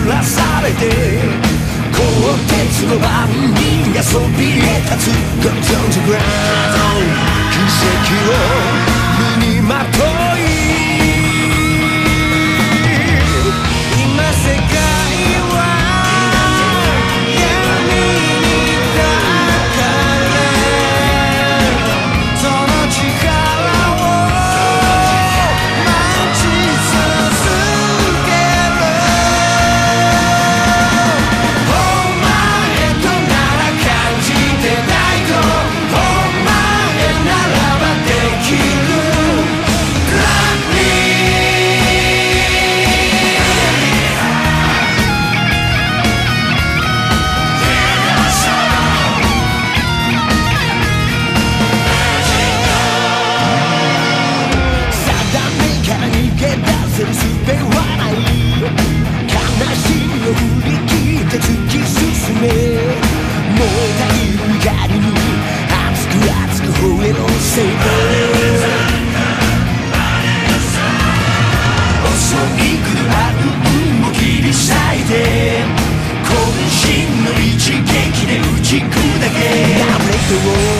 照らされて鋼鉄の番人がそびえ立つ Go down to ground 奇跡を身にまとい今世界術はない悲しみを振り切って突き進め燃えたぎる光に熱く熱く吠えろセイバー襲い来る悪運を切り裂いて渾身の一撃で打ち砕け Now break the wall